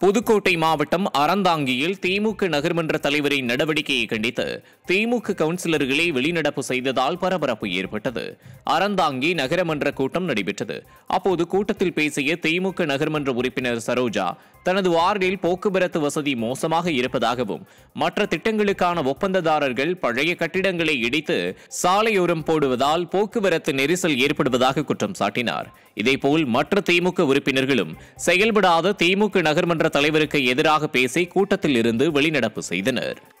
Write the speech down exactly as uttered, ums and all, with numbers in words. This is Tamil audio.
புதுக்கோட்டை மாவட்டம் அறந்தாங்கியில் திமுக நகர்மன்ற தலைவரின் நடவடிக்கையை கண்டித்து திமுக கவுன்சிலர்களை வெளிநடப்பு செய்ததால் பரபரப்பு ஏற்பட்டது. அறந்தாங்கி நகரமன்ற கூட்டம் நடைபெற்றது. அப்போது கூட்டத்தில் பேசிய திமுக நகர்மன்ற உறுப்பினர் சரோஜா, தனது வார்டில் போக்குவரத்து வசதி மோசமாக இருப்பதாகவும், மற்ற திட்டங்களுக்கான ஒப்பந்ததாரர்கள் பழைய கட்டிடங்களை இடித்து சாலையோரம் போடுவதால் போக்குவரத்து நெரிசல் ஏற்படுவதாக குற்றம் சாட்டினார். இதேபோல் மற்ற திமுக உறுப்பினர்களும் செயல்படாத திமுக நகர்மன்ற தலைவருக்கு எதிராக பேசி கூட்டத்தில் இருந்து வெளிநடப்பு செய்தனர்.